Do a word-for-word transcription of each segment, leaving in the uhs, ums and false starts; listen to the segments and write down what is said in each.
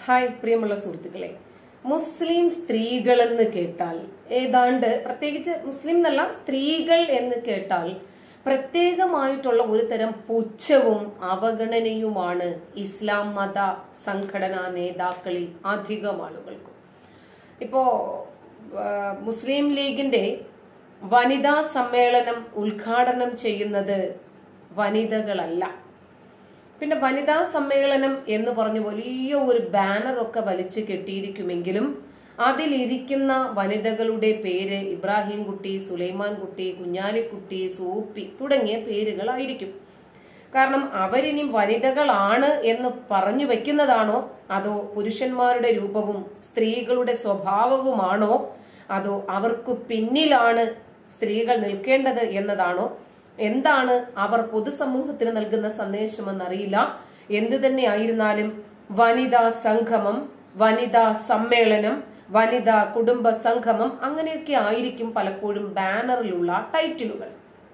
Hi പ്രിയമുള്ള സുഹൃത്തുക്കളെ, മുസ്ലിം സ്ത്രീകൾ എന്ന് കേട്ടാൽ ഏതാണ്ട് പ്രത്യേകിച്ച് മുസ്ലിം എന്നല്ല സ്ത്രീകൾ എന്ന് കേട്ടാൽ പ്രത്യേകമായിട്ടുള്ള ഒരു തരം പുച്ഛവും അവഗണനയുമാണ് ഇസ്ലാം മത സംഘടനാ നേതാക്കളിൽ അധികം ആളുകൾക്കും. ഇപ്പോ മുസ്ലിം ലീഗിന്റെ വനിതാ സമ്മേളനം ഉദ്ഘാടനം ചെയ്യുന്നത് വനിതകളല്ല. പിന്നെ വനിതാ സമ്മേളനം എന്ന് പറഞ്ഞ് വലിയ ഒരു ബാനറൊക്കെ വലിച്ചു കെട്ടിയിരിക്കുമെങ്കിലും അതിലിരിക്കുന്ന വനിതകളുടെ പേര് ഇബ്രാഹിം കുട്ടി, സുലൈമാൻ കുട്ടി, കുഞ്ഞാലിക്കുട്ടി, സൂപ്പി തുടങ്ങിയ പേരുകളായിരിക്കും. കാരണം അവരിനി വനിതകളാണ് എന്ന് പറഞ്ഞു വെക്കുന്നതാണോ, അതോ പുരുഷന്മാരുടെ രൂപവും സ്ത്രീകളുടെ സ്വഭാവവുമാണോ, അതോ അവർക്ക് പിന്നിലാണ് സ്ത്രീകൾ നിൽക്കേണ്ടത് എന്നതാണോ, എന്താണ് അവർ പൊതുസമൂഹത്തിന് നൽകുന്ന സന്ദേശമെന്നറിയില്ല. എന്തു തന്നെ ആയിരുന്നാലും വനിതാ സംഗമം, വനിതാ സമ്മേളനം, വനിതാ കുടുംബ സംഗമം അങ്ങനെയൊക്കെ ആയിരിക്കും പലപ്പോഴും ബാനറിലുള്ള ടൈറ്റിലുകൾ.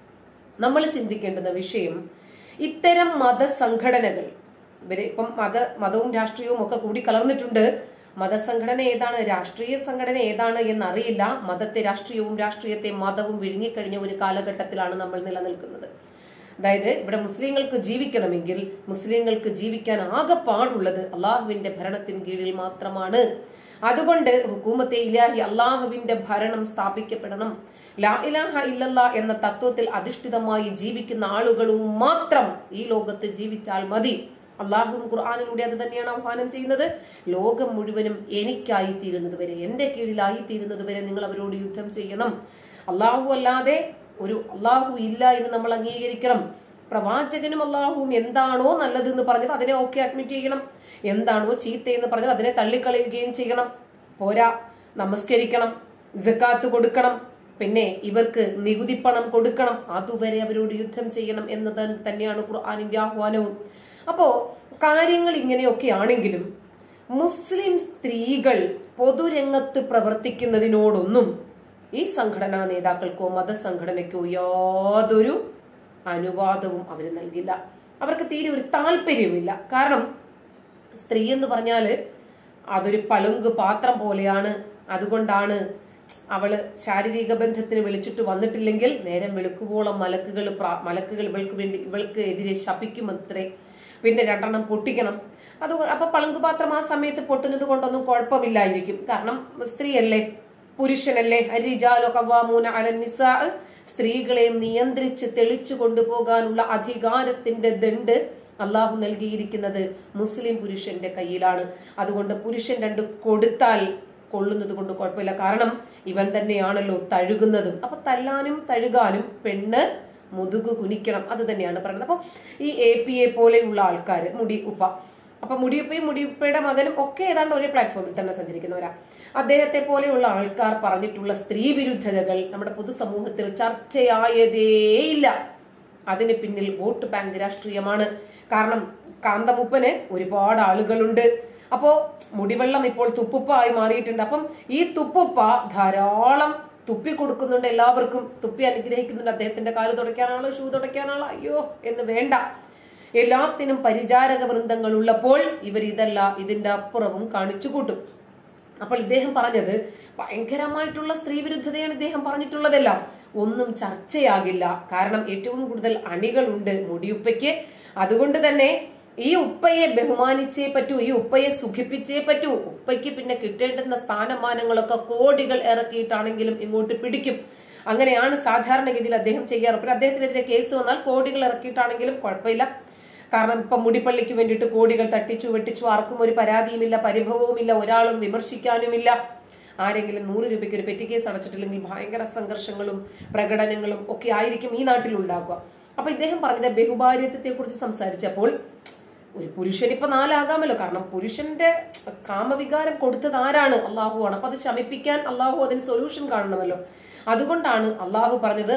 നമ്മൾ ചിന്തിക്കേണ്ടുന്ന വിഷയം, ഇത്തരം മതസംഘടനകൾ ഇവര് ഇപ്പം മത മതവും രാഷ്ട്രീയവും ഒക്കെ കൂടി കലർന്നിട്ടുണ്ട്. മതസംഘടന ഏതാണ്, രാഷ്ട്രീയ സംഘടന ഏതാണ് എന്നറിയില്ല. മതത്തെ രാഷ്ട്രീയവും രാഷ്ട്രീയത്തെ മതവും വിഴുങ്ങിക്കഴിഞ്ഞ ഒരു കാലഘട്ടത്തിലാണ് നമ്മൾ നിലനിൽക്കുന്നത്. അതായത് ഇവിടെ മുസ്ലിങ്ങൾക്ക് ജീവിക്കണമെങ്കിൽ മുസ്ലിങ്ങൾക്ക് ജീവിക്കാൻ ആകെപ്പാടുള്ളത് അള്ളാഹുവിന്റെ ഭരണത്തിന് കീഴിൽ മാത്രമാണ്. അതുകൊണ്ട് ഹുക്കൂമത്തെ ഇലാഹി, അള്ളാഹുവിന്റെ ഭരണം സ്ഥാപിക്കപ്പെടണം. ലാ ഇലാഹ ഇല്ലല്ലാ എന്ന തത്വത്തിൽ അധിഷ്ഠിതമായി ജീവിക്കുന്ന ആളുകളും മാത്രം ഈ ലോകത്ത് ജീവിച്ചാൽ മതി. അള്ളാഹുവും ഖുർആനിലൂടെ അത് തന്നെയാണ് ആഹ്വാനം ചെയ്യുന്നത്. ലോകം മുഴുവനും എനിക്കായി തീരുന്നത് വരെ, എന്റെ കീഴിലായി തീരുന്നത് വരെ നിങ്ങൾ അവരോട് യുദ്ധം ചെയ്യണം. അള്ളാഹു അല്ലാതെ ഒരു അള്ളാഹു ഇല്ല എന്ന് നമ്മൾ അംഗീകരിക്കണം. പ്രവാചകനും അള്ളാഹുവും എന്താണോ നല്ലത് എന്ന് പറഞ്ഞത് അതിനെ ഓക്കെ അഡ്മിറ്റ് ചെയ്യണം. എന്താണോ ചീത്ത എന്ന് പറഞ്ഞത് അതിനെ തള്ളിക്കളയുകയും ചെയ്യണം. പോരാ, നമസ്കരിക്കണം, സക്കാത്ത് കൊടുക്കണം, പിന്നെ ഇവർക്ക് നികുതി പണം കൊടുക്കണം. അതുവരെ അവരോട് യുദ്ധം ചെയ്യണം എന്നത് തന്നെയാണ് ഖുർആനിന്റെ ആഹ്വാനവും. അപ്പോ കാര്യങ്ങൾ ഇങ്ങനെയൊക്കെ ആണെങ്കിലും മുസ്ലിം സ്ത്രീകൾ പൊതുരംഗത്ത് പ്രവർത്തിക്കുന്നതിനോടൊന്നും ഈ സംഘടനാ നേതാക്കൾക്കോ മതസംഘടനയ്ക്കോ യാതൊരു അനുവാദവും അവർ നൽകില്ല. അവർക്ക് തീരെ ഒരു താല്പര്യമില്ല. കാരണം സ്ത്രീ എന്ന് പറഞ്ഞാല് അതൊരു പളുങ്ക് പാത്രം പോലെയാണ്. അതുകൊണ്ടാണ് അവള് ശാരീരിക ബന്ധത്തിന് വിളിച്ചിട്ട് വന്നിട്ടില്ലെങ്കിൽ നേരം വെളുക്കുവോളം മലക്കുകൾ മലക്കുകൾ ഇവൾക്ക് വേണ്ടി ഇവൾക്ക് എതിരെ ശപിക്കുമത്രേ. പിന്നെ രണ്ടെണ്ണം പൊട്ടിക്കണം. അത് അപ്പൊ പളുങ്കുപാത്രം ആ സമയത്ത് പൊട്ടുന്നത് കൊണ്ടൊന്നും കുഴപ്പമില്ലായിരിക്കും. കാരണം സ്ത്രീയല്ലേ, പുരുഷനല്ലേ. അരിജാലോ ഖവ്വാമൂന അലൻ നിസാ, സ്ത്രീകളെ നിയന്ത്രിച്ച് തെളിച്ചു കൊണ്ടുപോകാനുള്ള അധികാരത്തിന്റെ ദണ്ട് അള്ളാഹു നൽകിയിരിക്കുന്നത് മുസ്ലിം പുരുഷന്റെ കയ്യിലാണ്. അതുകൊണ്ട് പുരുഷൻ രണ്ട് കൊടുത്താൽ കൊള്ളുന്നത് കൊണ്ട് കുഴപ്പമില്ല. കാരണം ഇവൻ തന്നെയാണല്ലോ തഴുകുന്നതും. അപ്പൊ തല്ലാനും തഴുകാനും പെണ്ണ് മുതുകു കുനിക്കണം. അത് തന്നെയാണ് പറയുന്നത്. അപ്പൊ ഈ എ പി എ പോലെയുള്ള ആൾക്കാർ, മുടി ഉപ്പ, അപ്പൊ മുടിയുപ്പയും മുടിയുപ്പയുടെ മകനും ഒക്കെ ഏതാണ്ട് ഒരേ പ്ലാറ്റ്ഫോമിൽ തന്നെ സഞ്ചരിക്കുന്നവരാ. അദ്ദേഹത്തെ പോലെയുള്ള ആൾക്കാർ പറഞ്ഞിട്ടുള്ള സ്ത്രീ വിരുദ്ധതകൾ നമ്മുടെ പൊതുസമൂഹത്തിൽ ചർച്ചയായതേയില്ല. അതിന് പിന്നിൽ വോട്ട് ബാങ്ക് രാഷ്ട്രീയമാണ്. കാരണം കാന്തമുപ്പന് ഒരുപാട് ആളുകളുണ്ട്. അപ്പോ മുടിവെള്ളം ഇപ്പോൾ തുപ്പുപ്പായി മാറിയിട്ടുണ്ട്. അപ്പം ഈ തുപ്പുപ്പ ധാരാളം തുപ്പി കൊടുക്കുന്നുണ്ട് എല്ലാവർക്കും. തുപ്പി അനുഗ്രഹിക്കുന്നുണ്ട്. അദ്ദേഹത്തിന്റെ കാല് തുടയ്ക്കാനാള്, ഷൂ തുടയ്ക്കാനാള്, അയ്യോ എന്ന് വേണ്ട, എല്ലാത്തിനും പരിചാരക വൃന്ദങ്ങൾ ഉള്ളപ്പോൾ ഇവർ ഇതല്ല ഇതിന്റെ അപ്പുറവും കാണിച്ചു കൂട്ടും. അപ്പോൾ ഇദ്ദേഹം പറഞ്ഞത് ഭയങ്കരമായിട്ടുള്ള സ്ത്രീ വിരുദ്ധതയാണ് ഇദ്ദേഹം പറഞ്ഞിട്ടുള്ളതെല്ലാം. ഒന്നും ചർച്ചയാകില്ല. കാരണം ഏറ്റവും കൂടുതൽ അണികളുണ്ട് മുടിയുപ്പയ്ക്ക്. അതുകൊണ്ട് തന്നെ ഈ ഉപ്പയെ ബഹുമാനിച്ചേ പറ്റൂ, ഈ ഉപ്പയെ സുഖിപ്പിച്ചേ പറ്റൂ. ഉപ്പയ്ക്ക് പിന്നെ കിട്ടേണ്ടുന്ന സ്ഥാനമാനങ്ങളൊക്കെ കോടികൾ ഇറക്കിയിട്ടാണെങ്കിലും ഇങ്ങോട്ട് പിടിക്കും. അങ്ങനെയാണ് സാധാരണഗതിയിൽ അദ്ദേഹം ചെയ്യാറ്. പിന്നെ അദ്ദേഹത്തിനെതിരെ കേസ് വന്നാൽ കോടികൾ ഇറക്കിയിട്ടാണെങ്കിലും കുഴപ്പമില്ല. കാരണം ഇപ്പൊ മുടിപ്പള്ളിക്ക് വേണ്ടിയിട്ട് കോടികൾ തട്ടിച്ചു വെട്ടിച്ചു, ആർക്കും ഒരു പരാതിയുമില്ല, പരിഭവവുമില്ല, ഒരാളും വിമർശിക്കാനുമില്ല. ആരെങ്കിലും നൂറ് രൂപയ്ക്ക് ഒരു പെറ്റി കേസ് അടച്ചിട്ടില്ലെങ്കിൽ ഭയങ്കര സംഘർഷങ്ങളും പ്രകടനങ്ങളും ഒക്കെ ആയിരിക്കും ഈ നാട്ടിൽ ഉണ്ടാക്കുക. അപ്പൊ ഇദ്ദേഹം പറഞ്ഞത് ബഹുഭാര്യത്വത്തെ കുറിച്ച് സംസാരിച്ചപ്പോൾ ഒരു പുരുഷൻ ഇപ്പൊ നാലാകാമല്ലോ. കാരണം പുരുഷന്റെ കാമവികാരം കൊടുത്തത് ആരാണ്? അള്ളാഹു ആണ്. അപ്പൊ അത് ശമിപ്പിക്കാൻ അള്ളാഹു അതിന് സൊല്യൂഷൻ കാണണമല്ലോ. അതുകൊണ്ടാണ് അള്ളാഹു പറഞ്ഞത്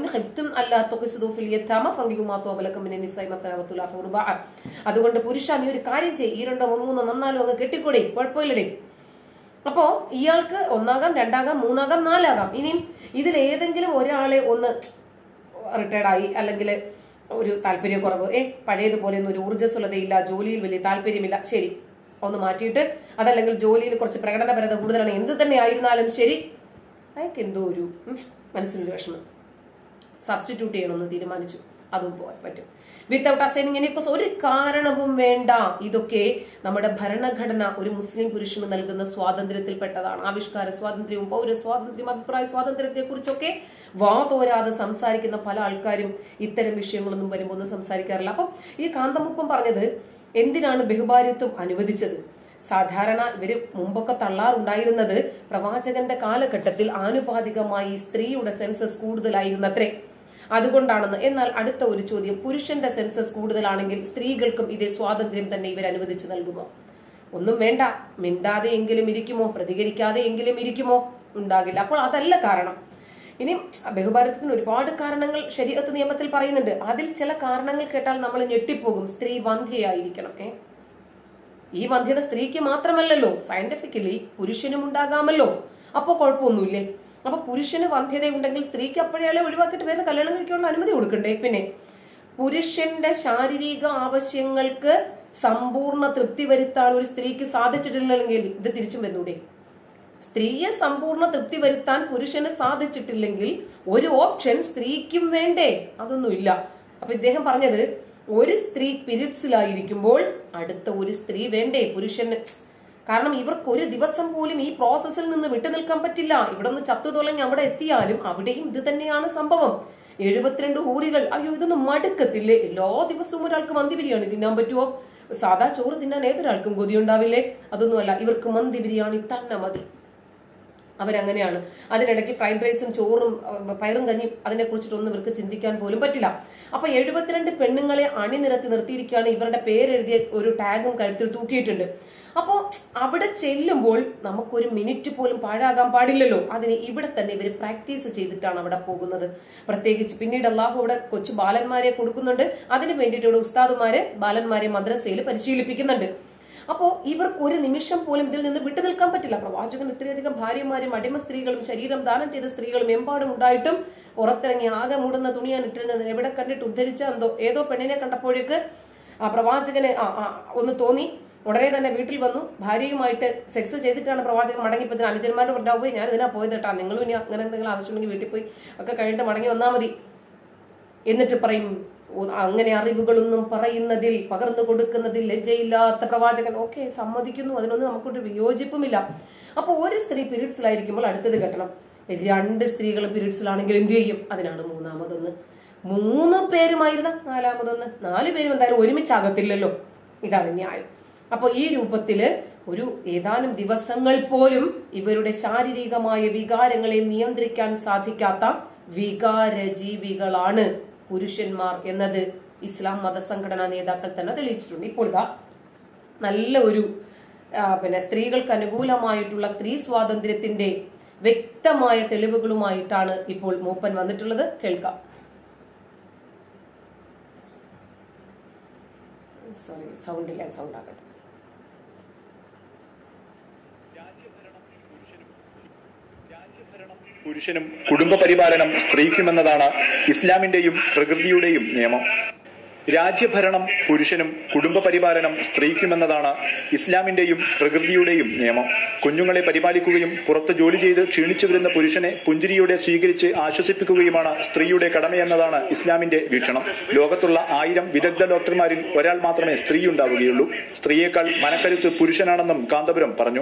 അതുകൊണ്ട് പുരുഷ നീ ഒരു കാര്യം ചെയ്യ്, ഈ രണ്ടോ മൂന്നോ നന്നാലോ അങ്ങ് കെട്ടിക്കൂടെ, കുഴപ്പമില്ലടേ. അപ്പോ ഇയാൾക്ക് ഒന്നാകാം, രണ്ടാകാം, മൂന്നാകാം, നാലാകാം. ഇനിയും ഇതിൽ ഏതെങ്കിലും ഒരാളെ ഒന്ന് റിട്ടയർഡായി അല്ലെങ്കിൽ ഒരു താല്പര്യക്കുറവ്, ഏ പഴയതുപോലെ ഒന്നും ഒരു ഊർജ്ജസ്വലതയില്ല, ജോലിയിൽ വലിയ താല്പര്യമില്ല, ശരി ഒന്ന് മാറ്റിയിട്ട്, അതല്ലെങ്കിൽ ജോലിയിൽ കുറച്ച് പ്രകടനപരത കൂടുതലാണ്, എന്ത് തന്നെ ആയിരുന്നാലും ശരി, അയാൾക്ക് എന്തോ ഒരു മനസ്സിനൊരു വിഷമം, സബ്സ്റ്റിറ്റ്യൂട്ട് ചെയ്യണമെന്ന് തീരുമാനിച്ചു, അതും പോകാൻ പറ്റും. വിത്തൗട്ട് അസൈനിങ് എനി കോസ്, ഒരു കാരണവും വേണ്ട. ഇതൊക്കെ നമ്മുടെ ഭരണഘടന ഒരു മുസ്ലിം പുരുഷന് നൽകുന്ന സ്വാതന്ത്ര്യത്തിൽപ്പെട്ടതാണ്. ആവിഷ്കാര സ്വാതന്ത്ര്യവും പൗര സ്വാതന്ത്ര്യം, അഭിപ്രായ സ്വാതന്ത്ര്യത്തെ കുറിച്ചൊക്കെ വാതോരാതെ സംസാരിക്കുന്ന പല ആൾക്കാരും ഇത്തരം വിഷയങ്ങളൊന്നും വരുമ്പോൾ ഒന്നും സംസാരിക്കാറില്ല. അപ്പം ഈ കാന്തമുപ്പം പറഞ്ഞത് എന്തിനാണ് ബഹുഭാര്യത്വം അനുവദിച്ചത്? സാധാരണ ഇവര് മുമ്പൊക്കെ തള്ളാറുണ്ടായിരുന്നത് പ്രവാചകന്റെ കാലഘട്ടത്തിൽ ആനുപാതികമായി സ്ത്രീയുടെ സെൻസസ് കൂടുതലായിരുന്നത്രേ, അതുകൊണ്ടാണെന്ന്. എന്നാൽ അടുത്ത ഒരു ചോദ്യം, പുരുഷന്റെ സെൻസസ് കൂടുതലാണെങ്കിൽ സ്ത്രീകൾക്കും ഇതേ സ്വാതന്ത്ര്യം തന്നെ ഇവർ അനുവദിച്ചു നൽകുമോ? ഒന്നും വേണ്ട, മിണ്ടാതെ എങ്കിലും ഇരിക്കുമോ, പ്രതികരിക്കാതെ എങ്കിലും ഇരിക്കുമോ? ഉണ്ടാകില്ല. അപ്പോൾ അതല്ല കാരണം. ഇനി ബഹുഭാരതത്തിന് ഒരുപാട് കാരണങ്ങൾ ശരീഅത്ത് നിയമത്തിൽ പറയുന്നുണ്ട്. അതിൽ ചില കാരണങ്ങൾ കേട്ടാൽ നമ്മൾ ഞെട്ടിപ്പോകും. സ്ത്രീ വന്ധ്യയായിരിക്കണം. ഏ ഈ വന്ധ്യത സ്ത്രീക്ക് മാത്രമല്ലല്ലോ, സയന്റിഫിക്കലി പുരുഷനും ഉണ്ടാകാമല്ലോ. അപ്പൊ കുഴപ്പമൊന്നുമില്ലേ? അപ്പൊ പുരുഷന് വന്ധ്യത ഉണ്ടെങ്കിൽ സ്ത്രീക്ക് അപ്പോഴേ ഒഴിവാക്കിയിട്ട് വേറെ കല്യാണം കഴിക്കാനുള്ള അനുമതി കൊടുക്കണ്ടേ? പിന്നെ പുരുഷന്റെ ശാരീരിക ആവശ്യങ്ങൾക്ക് സമ്പൂർണ്ണ തൃപ്തി വരുത്താൻ ഒരു സ്ത്രീക്ക് സാധിച്ചിട്ടില്ലെങ്കിൽ ഇത് തിരിച്ചും വന്നൂടെ? സ്ത്രീയെ സമ്പൂർണ്ണ തൃപ്തി വരുത്താൻ പുരുഷന് സാധിച്ചിട്ടില്ലെങ്കിൽ ഒരു ഓപ്ഷൻ സ്ത്രീക്കും വേണ്ടേ? അതൊന്നുമില്ല. അപ്പൊ ഇദ്ദേഹം പറഞ്ഞത്, ഒരു സ്ത്രീ പീരിയഡ്സിലായിരിക്കുമ്പോൾ അടുത്ത ഒരു സ്ത്രീ വേണ്ടേ പുരുഷന്? കാരണം ഇവർക്ക് ഒരു ദിവസം പോലും ഈ പ്രോസസ്സിൽ നിന്ന് വിട്ടു നിൽക്കാൻ പറ്റില്ല. ഇവിടെ നിന്ന് ചത്തു തുളഞ്ഞ് അവിടെ എത്തിയാലും അവിടെയും ഇത് തന്നെയാണ് സംഭവം. എഴുപത്തിരണ്ട് ഊരികൾ, അയ്യോ ഇതൊന്നും മടുക്കത്തില്ലേ? എല്ലാ ദിവസവും ഒരാൾക്ക് മന്തി ബിരിയാണി തിന്നാൻ പറ്റുമോ? സാധാ ചോറ് തിന്നാൻ ഏതൊരാൾക്കും കൊതിയുണ്ടാവില്ലേ? അതൊന്നുമല്ല, ഇവർക്ക് മന്തി ബിരിയാണി തന്നെ മതി. അവരങ്ങനെയാണ്. അതിനിടയ്ക്ക് ഫ്രൈഡ് റൈസും ചോറും പയറും കഞ്ഞിയും അതിനെ കുറിച്ചിട്ടൊന്നും ഇവർക്ക് ചിന്തിക്കാൻ പോലും പറ്റില്ല. അപ്പൊ എഴുപത്തിരണ്ട് പെണ്ണുങ്ങളെ അണിനിരത്തി നിർത്തിയിരിക്കുകയാണ്. ഇവരുടെ പേരെഴുതിയ ഒരു ടാഗും കഴുത്തിൽ തൂക്കിയിട്ടുണ്ട്. അപ്പോ അവിടെ ചെല്ലുമ്പോൾ നമുക്കൊരു മിനിറ്റ് പോലും പാഴാകാൻ പാടില്ലല്ലോ. അതിന് ഇവിടെ തന്നെ ഇവർ പ്രാക്ടീസ് ചെയ്തിട്ടാണ് അവിടെ പോകുന്നത്. പ്രത്യേകിച്ച് പിന്നീട് അള്ളാഹു ഇവിടെ കൊച്ചു ബാലന്മാരെ കൊടുക്കുന്നുണ്ട്. അതിന് വേണ്ടിയിട്ട് ഇവിടെ ഉസ്താദുമാര് ബാലന്മാരെ മദ്രസയിൽ പരിശീലിപ്പിക്കുന്നുണ്ട്. അപ്പോ ഇവർക്ക് ഒരു നിമിഷം പോലും ഇതിൽ നിന്ന് വിട്ടു നിൽക്കാൻ പറ്റില്ല. പ്രവാചകൻ ഇത്രയധികം ഭാര്യമാരും അടിമ സ്ത്രീകളും ശരീരം ദാനം ചെയ്ത സ്ത്രീകളും എമ്പാടും ഉണ്ടായിട്ടും പുറത്തിറങ്ങി ആകെ മൂടുന്ന തുണിയാണ് ഇട്ടിരുന്നത്. എവിടെ കണ്ടിട്ട് ഉദ്ധരിച്ച എന്തോ ഏതോ പെണ്ണിനെ കണ്ടപ്പോഴേക്ക് ആ പ്രവാചകന് ഒന്ന് തോന്നി. ഉടനെ തന്നെ വീട്ടിൽ വന്നു, ഭാര്യയുമായിട്ട് സെക്സ് ചെയ്തിട്ടാണ് പ്രവാചകൻ മടങ്ങിപ്പോ. അനുജന്മാരുടെ ഉണ്ടാവും, പോയി ഞാൻ ഇതിനാ പോയത് കേട്ടാ, നിങ്ങളും ഇനി അങ്ങനെ എന്തെങ്കിലും ആവശ്യമുണ്ടെങ്കിൽ വീട്ടിൽ പോയി ഒക്കെ കഴിഞ്ഞിട്ട് മടങ്ങി വന്നാൽ മതി. എന്നിട്ട് പറയും, അങ്ങനെ അറിവുകളൊന്നും പറയുന്നതിൽ പകർന്നു കൊടുക്കുന്നതിൽ ലജ്ജയില്ലാത്ത പ്രവാചകൻ. ഓക്കെ, സമ്മതിക്കുന്നു, അതിനൊന്നും നമുക്കൊരു വിയോജിപ്പുമില്ല. അപ്പൊ ഒരു സ്ത്രീ പീരീഡ്സിലായിരിക്കുമ്പോൾ അടുത്തത് കെട്ടണം. രണ്ട് സ്ത്രീകൾ പീരീഡ്സിലാണെങ്കിൽ എന്ത് ചെയ്യും? അതിനാണ് മൂന്നാമതൊന്ന്. മൂന്ന് പേരുമായിരുന്ന നാലാമതൊന്ന്. നാല് പേരും എന്തായാലും ഒരുമിച്ചാകത്തില്ലല്ലോ. ഇതാണ് ന്യായം. അപ്പൊ ഈ രൂപത്തില് ഒരു ഏതാനും ദിവസങ്ങൾ പോലും ഇവരുടെ ശാരീരികമായ വികാരങ്ങളെ നിയന്ത്രിക്കാൻ സാധിക്കാത്ത വികാര ജീവികളാണ് പുരുഷന്മാർ എന്നത് ഇസ്ലാം മതസംഘടനാ നേതാക്കൾ തന്നെ തെളിയിച്ചിട്ടുണ്ട്. ഇപ്പോൾ ഇതാ നല്ല ഒരു പിന്നെ സ്ത്രീകൾക്ക് അനുകൂലമായിട്ടുള്ള സ്ത്രീ സ്വാതന്ത്ര്യത്തിന്റെ വ്യക്തമായ തെളിവുകളുമായിട്ടാണ് ഇപ്പോൾ മൂപ്പൻ വന്നിട്ടുള്ളത്. കേൾക്കാം. സോറി, സൗണ്ടില്ല, സൗണ്ട് ആകട്ടെ. പുരുഷനും കുടുംബ പരിപാലനം സ്ത്രീക്കുമെന്നതാണ് ഇസ്ലാമിന്റെയും പ്രകൃതിയുടെയും നിയമം. രാജ്യഭരണം പുരുഷനും കുടുംബ പരിപാലനം സ്ത്രീക്കുമെന്നതാണ് ഇസ്ലാമിന്റെയും പ്രകൃതിയുടെയും നിയമം. കുഞ്ഞുങ്ങളെ പരിപാലിക്കുകയും പുറത്ത് ജോലി ചെയ്ത് ക്ഷീണിച്ചു വരുന്ന പുരുഷനെ പുഞ്ചിരിയോടെ സ്വീകരിച്ച് ആശ്വസിപ്പിക്കുകയുമാണ് സ്ത്രീയുടെ കടമയെന്നതാണ് ഇസ്ലാമിന്റെ വീക്ഷണം. ലോകത്തുള്ള ആയിരം വിദഗ്ധ ഡോക്ടർമാരിൽ ഒരാൾ മാത്രമേ സ്ത്രീ ഉണ്ടാവുകയുള്ളൂ. സ്ത്രീയേക്കാൾ മനക്കരുത്ത് പുരുഷനാണെന്നും കാന്തപുരം പറഞ്ഞു.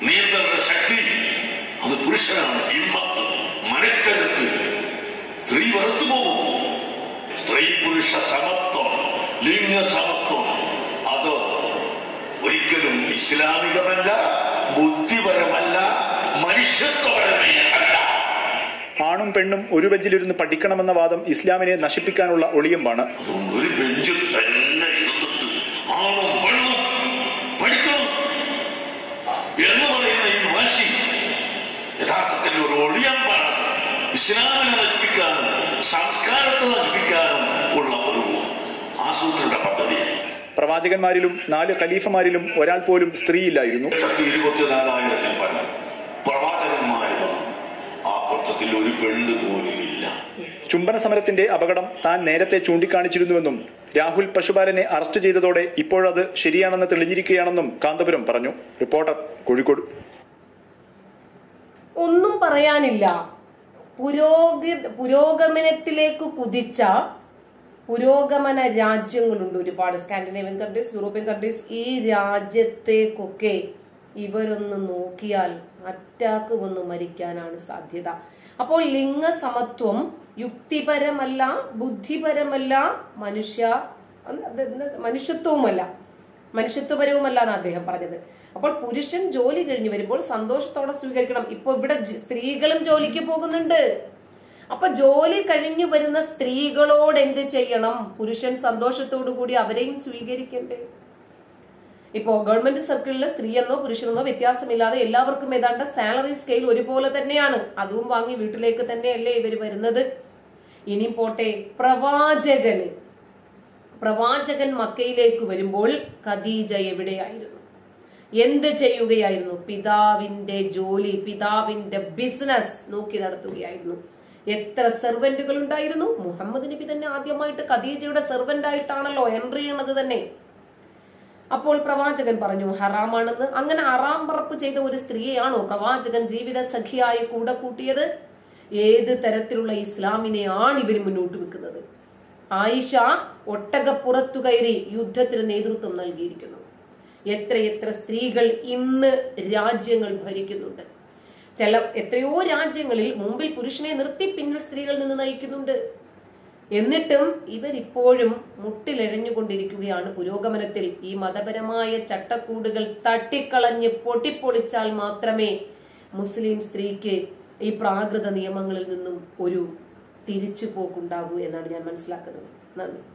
അത് പുരുഷനാണ്. ഹിമ്മത്ത്, മനക്കരുത്ത്. സ്ത്രീ വറുത്തു പോകും. സ്ത്രീ പുരുഷ സമത്വം, ലിംഗ സമത്വം അത് ഒരിക്കലും ഇസ്ലാമികമല്ല, ബുദ്ധിപരമല്ല, മനുഷ്യത്വപരമേ അല്ല. ആണും പെണ്ണും ഒരു ബെഞ്ചിലിരുന്ന് പഠിക്കണമെന്ന വാദം ഇസ്ലാമിനെ നശിപ്പിക്കാനുള്ള ഒളിയമ്പാണ്. അതുകൊണ്ട് ഒരു ബെഞ്ചിൽ തന്നെ ഇരുന്നിട്ട് ആണും പെണ്ണും പഠിക്കണം എന്ന് പറയുന്ന ഈ വാശി യഥാർത്ഥത്തിൽ ഒരു ഒളിയമ്പാണ്. ഇസ്ലാമിനെ നശിപ്പിക്കാനും സംസ്കാരത്തെ നശിപ്പിക്കാനും ഉള്ള ഒരു ആസൂത്രിത പദ്ധതി. പ്രവാചകന്മാരിലും നാല് ഖലീഫമാരിലും ഒരാൾ പോലും സ്ത്രീയില്ലായിരുന്നു. ഇരുപത്തിനാലായിരത്തിൽ പരം പ്രവാചകന്മാർ വന്നു. ആ കൂട്ടത്തിൽ ഒരു പെണ്ണ് പോലും ഇല്ല. ചുംബന സമരത്തിന്റെ അപകടം താൻ നേരത്തെ ചൂണ്ടിക്കാണിച്ചിരുന്നുവെന്നും രാഹുൽ പശുപാലനെ അറസ്റ്റ് ചെയ്തതോടെ ഇപ്പോഴത് ശരിയാണെന്ന് തെളിഞ്ഞിരിക്കുകയാണെന്നും കാന്തപുരം പറഞ്ഞു. റിപ്പോർട്ടർ, കോഴിക്കോട്. ഒന്നും പറയാനില്ല. പുരോഗ പുരോഗമനത്തിലേക്ക് കുതിച്ച പുരോഗമന രാജ്യങ്ങളുണ്ട് ഒരുപാട്. Scandinavian countries, European countries. ഈ രാജ്യത്തേക്കൊക്കെ ഇവരൊന്ന് നോക്കിയാൽ അറ്റാക്ക് വന്ന് മരിക്കാനാണ് സാധ്യത. അപ്പോൾ ലിംഗസമത്വം യുക്തിപരമല്ല, ബുദ്ധിപരമല്ല, മനുഷ്യ മനുഷ്യത്വവുമല്ല, മനുഷ്യത്വപരവുമല്ല എന്നാണ് അദ്ദേഹം പറഞ്ഞത്. അപ്പോൾ പുരുഷൻ ജോലി കഴിഞ്ഞ് വരുമ്പോൾ സന്തോഷത്തോടെ സ്വീകരിക്കണം. ഇപ്പൊ ഇവിടെ സ്ത്രീകളും ജോലിക്ക് പോകുന്നുണ്ട്. അപ്പൊ ജോലി കഴിഞ്ഞു വരുന്ന സ്ത്രീകളോട് എന്ത് ചെയ്യണം? പുരുഷൻ സന്തോഷത്തോടു കൂടി അവരെയും സ്വീകരിക്കണ്ടേ? ഇപ്പോ ഗവൺമെന്റ് സർക്കിളിലെ സ്ത്രീയെന്നോ പുരുഷനെന്നോ വ്യത്യാസമില്ലാതെ എല്ലാവർക്കും ഏതാണ്ട് സാലറി സ്കെയിൽ ഒരുപോലെ തന്നെയാണ്. അതും വാങ്ങി വീട്ടിലേക്ക് തന്നെയല്ലേ ഇവർ വരുന്നത്. ഇനി പോട്ടെ, പ്രവാചകന് പ്രവാചകൻ മക്കയിലേക്ക് വരുമ്പോൾ ഖദീജ എവിടെയായിരുന്നു? എന്ത് ചെയ്യുകയായിരുന്നു? പിതാവിന്റെ ജോലി, പിതാവിന്റെ ബിസിനസ് നോക്കി നടത്തുകയായിരുന്നു. എത്ര സെർവന്റുകൾ ഉണ്ടായിരുന്നു? മുഹമ്മദ് നബി തന്നെ ആദ്യമായിട്ട് ഖദീജയുടെ സെർവന്റ് ആയിട്ടാണല്ലോ എൻട്രി ചെയ്യുന്നത് തന്നെ. അപ്പോൾ പ്രവാചകൻ പറഞ്ഞു ഹറാമാണെന്ന്. അങ്ങനെ ഹറാം പറപ്പ് ചെയ്ത ഒരു സ്ത്രീയെയാണോ പ്രവാചകൻ ജീവിത സഖിയായി കൂടെ കൂട്ടിയത്? ഏത് തരത്തിലുള്ള ഇസ്ലാമിനെയാണ് ഇവർ മുന്നോട്ട് വെക്കുന്നത്? ആയിഷ ഒട്ടകപ്പുറത്തു കയറി യുദ്ധത്തിന് നേതൃത്വം നൽകിയിരിക്കുന്നു. എത്രയെത്ര സ്ത്രീകൾ ഇന്ന് രാജ്യങ്ങൾ ഭരിക്കുന്നുണ്ട്. ചില എത്രയോ രാജ്യങ്ങളിൽ മുമ്പിൽ പുരുഷനെ നിർത്തി പിന്നിൽ സ്ത്രീകൾ നിന്ന് നയിക്കുന്നുണ്ട്. എന്നിട്ടും ഇവരിപ്പോഴും മുട്ടിലെഴഞ്ഞുകൊണ്ടിരിക്കുകയാണ് പുരോഗമനത്തിൽ. ഈ മതപരമായ ചട്ടക്കൂടുകൾ തട്ടിക്കളഞ്ഞ് പൊട്ടിപ്പൊളിച്ചാൽ മാത്രമേ മുസ്ലിം സ്ത്രീക്ക് ഈ പ്രാകൃത നിയമങ്ങളിൽ നിന്നും ഒരു തിരിച്ചുപോക്കുണ്ടാകൂ എന്നാണ് ഞാൻ മനസ്സിലാക്കുന്നത്. നന്ദി.